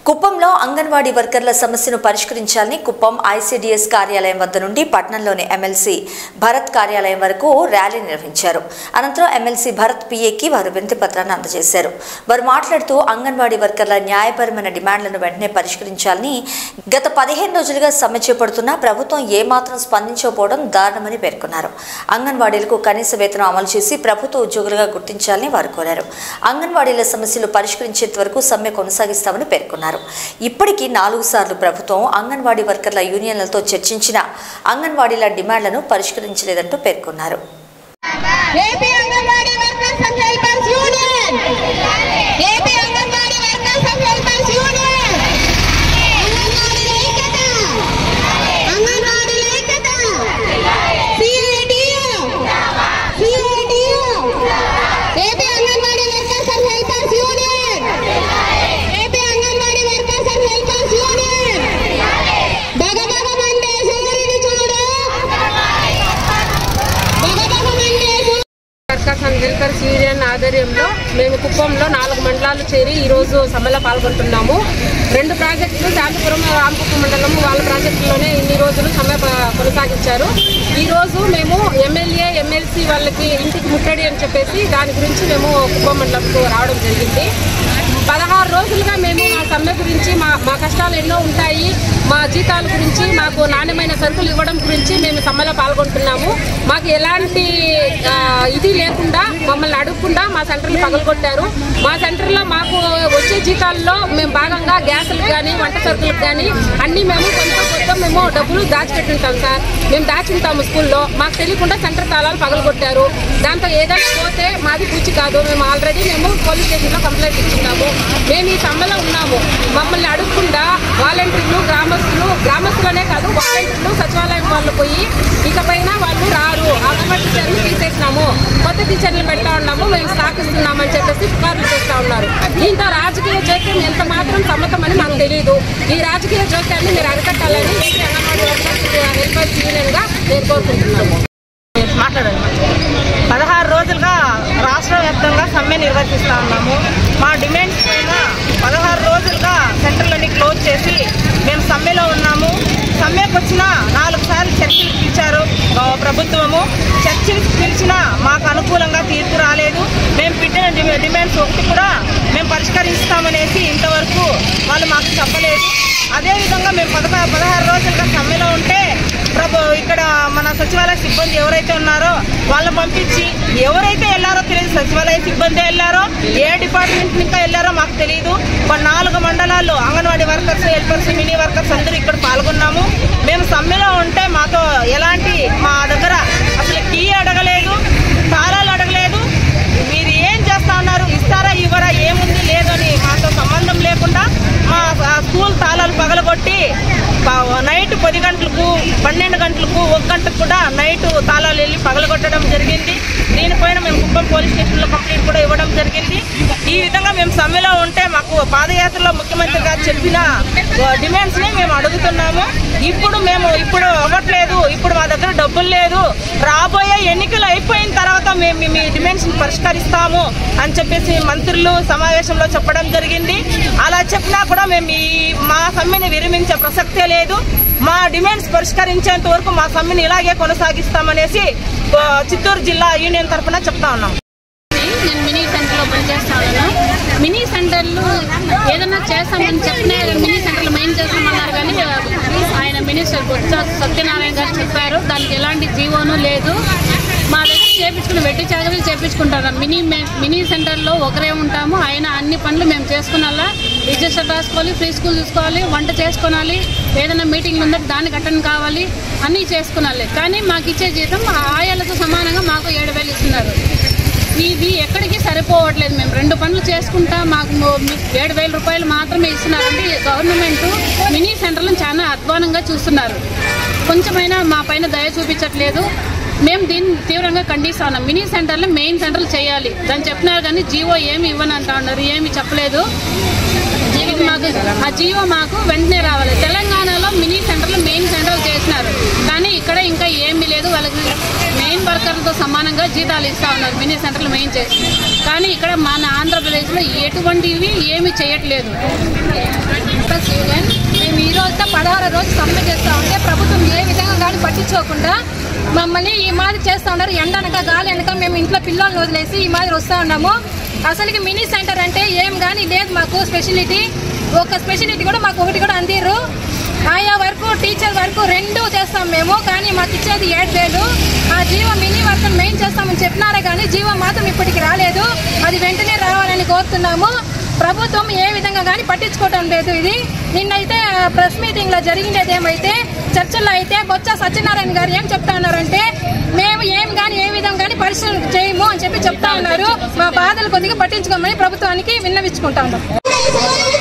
కుప్పంలో అంగన్వాడీ వర్కర్ల సమస్యను పరిష్కరించాలని కుప్పం ఐసీడీఎస్ కార్యాలయం వద్ద నుండి పట్టణంలోని ఎమ్మెల్సీ భరత్ కార్యాలయం వరకు ర్యాలీ నిర్వహించారు. అనంతరం ఎమ్మెల్సీ భరత్ పీఏకి వారు వినతి పత్రాన్ని అందజేశారు. వారు మాట్లాడుతూ అంగన్వాడీ వర్కర్ల న్యాయపరమైన డిమాండ్లను వెంటనే పరిష్కరించాలని, గత 15 రోజులుగా సమ్మె చేపడుతున్నా ప్రభుత్వం ఏమాత్రం స్పందించకపోవడం దారుణమని పేర్కొన్నారు. అంగన్వాడీలకు కనీస వేతనం అమలు చేసి ప్రభుత్వ ఉద్యోగులుగా గుర్తించాలని వారు కోరారు. అంగన్వాడీల సమస్యలు పరిష్కరించేంత వరకు సమ్మె కొనసాగిస్తామని పేర్కొన్నారు. ఇప్పటికీ 4 సార్లు ప్రభుత్వం అంగన్వాడీ వర్కర్ల యూనియన్లతో చర్చించిన అంగన్వాడీల డిమాండ్లను పరిష్కరించలేదంటూ పేర్కొన్నారు. వెల్కర్స్ యూనియన్ ఆధ్వర్యంలో మేము కుప్పంలో 4 మండలాలు చేరి ఈరోజు సమ్మెలో పాల్గొంటున్నాము. 2 ప్రాజెక్టులు శాంతిపురం, రామకుప్పం మండలం వాళ్ళ ప్రాజెక్టులోనే ఇన్ని రోజులు సమ్మె కొనసాగించారు. ఈరోజు మేము ఎమ్మెల్యే, ఎమ్మెల్సీ వాళ్ళకి ఇంటికి ముట్టడి అని చెప్పేసి దాని గురించి మేము కుప్పం మండలంకు రావడం జరిగింది. 16 రోజులుగా మేము మా సమ్మె గురించి, మా కష్టాలు ఎన్నో ఉంటాయి, మా జీతాల గురించి, మాకు నాణ్యమైన సరుకులు ఇవ్వడం గురించి మేము సమ్మెలో పాల్గొంటున్నాము. మాకు ఎలాంటి ఇది లేకుండా మమ్మల్ని అడగకుండా మా సెంటర్లు పగలగొట్టారు. మా సెంటర్లో మాకు వచ్చే జీతాల్లో మేము భాగంగా గ్యాసులకు కానీ, వంట సరుకులకు కానీ అన్నీ మేము కొంత మేము డబ్బులు దాచిపెట్టుంటాం సార్. మేము దాచుంటాము స్కూల్లో. మాకు తెలియకుండా సెంటర్ తాళాలు పగలగొట్టారు. దాంతో ఏదైనా పోతే మాది పూచి కాదు. మేము ఆల్రెడీ పోలీస్ స్టేషన్లో కంప్లైంట్ ఇచ్చున్నాము. మేము ఈ సమ్మెలో ఉన్నాము. మమ్మల్ని అడగకుండా వాలంటీర్లు, గ్రామస్తులనే కాదు వాలంటీర్లు సచివాలయం వాళ్ళు పోయి ఇకపైన వాళ్ళు రారు, అంగన్వాడీ టీచర్లు తీసేసినాము, కొత్త టీచర్లు పెడతా ఉన్నాము, మేము స్థాపిస్తున్నామని చెప్పేసి పుకార్లు చేస్తూ ఉన్నారు. దీంతో రాజకీయ జోక్యం ఎంత మాత్రం సమ్మతమని మాకు తెలియదు. ఈ రాజకీయ జోక్యాన్ని మీరు అరికట్టాలని అంగన్వాడీ హెల్పర్స్ యూనియన్గా నేను కోరుకుంటున్నాము. 16 రోజులుగా రాష్ట్ర వ్యాప్తంగా సమ్మె నిర్వహిస్తూ ఉన్నాము. మా డిమాండ్స్ పైన 16 రోజులుగా సెంటర్లని క్లోజ్ చేసి మేము సమ్మెలో ఉన్నాము. సమ్మెకు వచ్చిన 4 సార్లు చర్చలు పిలిచారు ప్రభుత్వము. చర్చలు పిలిచినా మాకు అనుకూలంగా తీర్పు రాలేదు. మేము పెట్టిన డిమాండ్స్ ఒకటి కూడా మేము పరిష్కరిస్తామనేసి ఇంతవరకు వాళ్ళు మాకు చెప్పలేదు. అదేవిధంగా మేము 16 రోజులుగా సమ్మెలో ఉంటే ఇక్కడ మన సచివాలయ సిబ్బంది ఎవరైతే ఉన్నారో వాళ్ళని పంపించి, ఎవరైతే వెళ్ళారో తెలియదు, సచివాలయ సిబ్బంది వెళ్ళారో ఏ డిపార్ట్మెంట్ ఇంకా వెళ్ళారో మాకు తెలియదు. 4 మండలాల్లో anganwadi workers, helpers, mini workers అందరూ ఇక్కడ పాల్గొన్నాము. మేము సమ్మెలో ఉంటే మాతో ఎలాంటి మా దగ్గర అసలు కీ అడగలేదు, తాళాలు అడగలేదు. మీరు ఏం చేస్తా ఉన్నారు, ఇస్తారా ఇవ్వరా, ఏముంది లేదని మాతో సంబంధం లేకుండా మా స్కూల్ తాళాలు పగలగొట్టి నైట్ 10 గంటలకు, 12 గంటలకు, 1 గంటకు కూడా నైట్ తాళాలు వెళ్ళి పగలగొట్టడం జరిగింది. దీనిపైన మేము కుప్పం పోలీస్ స్టేషన్లో కంప్లైంట్ కూడా ఇవ్వడం జరిగింది. ఈ విధంగా మేము సమ్మెలో ఉంటే మాకు పాదయాత్రలో ముఖ్యమంత్రి గారు చెప్పిన డిమాండ్స్ని మేము అడుగుతున్నాము. ఇప్పుడు అవ్వట్లేదు, ఇప్పుడు మా దగ్గర డబ్బులు లేదు, రాబోయే ఎన్నికలు అయిపోయిన తర్వాత మేము మీ డిమాండ్స్ని పరిష్కరిస్తాము అని చెప్పేసి మంత్రులు సమావేశంలో చెప్పడం జరిగింది. అలా చెప్పినా కూడా మేము మా సమ్మెని విరమించే ప్రసక్తే లేదు. మా డిమాండ్స్ పరిష్కరించేంత వరకు మా సమ్మెని ఇలాగే కొనసాగిస్తామనేసి చిత్తూరు జిల్లా యూనియన్ తరఫున చెప్తా ఉన్నాం. నేను మినీ సెంటర్లో పనిచేస్తా ఉన్నాను. మినీ సెంటర్లు ఏదైనా చేస్తామని చెప్పినా మినీ సెంటర్లు మెయిన్ చేస్తామన్నారు, కానీ ఆయన మినిస్టర్ బొత్స సత్యనారాయణ గారు చెప్పారు. దానికి ఎలాంటి జీవోను లేదు. మా దగ్గర వెట్టి చాకరీ చేయించుకుంటారు. మినీ సెంటర్లో ఒకరే ఉంటాము. ఆయన అన్ని పనులు మేము చేసుకున్నాలా, రిజిస్టర్ రాసుకోవాలి, ఫ్రీ స్కూల్ చూసుకోవాలి, వంట చేసుకోవాలి, ఏదైనా మీటింగ్లు ఉందంటే దానికి అటెండ్ కావాలి, అన్నీ చేసుకున్నాలి. కానీ మాకు ఇచ్చే జీతం ఆయాలతో సమానంగా మాకు 7,000 ఇస్తున్నారు. ఇది ఎక్కడికి సరిపోవట్లేదు. మేము 2 పనులు చేసుకుంటా మాకు 7,000 రూపాయలు మాత్రమే ఇస్తున్నారంటే గవర్నమెంట్ మినీ సెంటర్లను చాలా అధ్వానంగా చూస్తున్నారు. కొంచెమైనా మా పైన దయ చూపించట్లేదు. మేము దీన్ని తీవ్రంగా ఖండిస్తా ఉన్నాం. మినీ సెంటర్లు మెయిన్ సెంటర్లు చేయాలి దాన్ని చెప్పినారు, కానీ జీవో ఏమి ఇవ్వని అంటా ఉన్నారు. ఏమి చెప్పలేదు. మాకు ఆ జీవో మాకు వెంటనే రావాలి. తెలంగాణలో మినీ సెంటర్లు మెయిన్ సెంటర్లు చేసినారు, కానీ ఇక్కడ ఇంకా ఏమీ లేదు. వాళ్ళకి మెయిన్ వర్కర్లతో సమానంగా విధంగా జీతాలు ఇస్తూ ఉన్నారు మినీ సెంటర్లు మెయిన్ చేసి. కానీ ఇక్కడ మన ఆంధ్రప్రదేశ్లో ఎటువంటివి ఏమీ చేయట్లేదు. మేము ఈ రోజుతో 16వ రోజు సమ్మె చేస్తూ ఉంటే ప్రభుత్వం ఏ విధంగా కానీ పట్టించుకోకుండా మమ్మల్ని ఈ మాదిరి చేస్తూ ఉన్నారు. ఎండనక గాలి అనక మేము ఇంట్లో పిల్లల్ని వదిలేసి ఈ మాదిరి వస్తూ ఉన్నాము. అసలుకి మినీ సెంటర్ అంటే ఏం కానీ లేదు మాకు స్పెషాలిటీ. ఒక స్పెషాలిటీ కూడా మాకు ఒకటి కూడా అందిరు. ఆయా వరకు టీచర్ వరకు 2 చేస్తాం మేము, కానీ మాకు ఇచ్చేది 7,000. ఆ జీవో మినీ వర్క్ మెయిన్ చేస్తామని చెప్పినారే కానీ జీవో మాత్రం ఇప్పటికి రాలేదు. అది వెంటనే రావాలని కోరుతున్నాము. ప్రభుత్వం ఏ విధంగా కానీ పట్టించుకోవటం లేదు. ఇది నిన్నైతే ప్రెస్ మీటింగ్లో జరిగినది ఏమైతే చర్చల్లో అయితే బొత్స సత్యనారాయణ గారు ఏం చెప్తా ఉన్నారంటే మేము ఏం కానీ ఏ విధంగా కానీ పరిశీలన చేయము అని చెప్తా ఉన్నారు. మా బాధలు కొద్దిగా పట్టించుకోమని ప్రభుత్వానికి విన్నవించుకుంటా ఉన్నాం.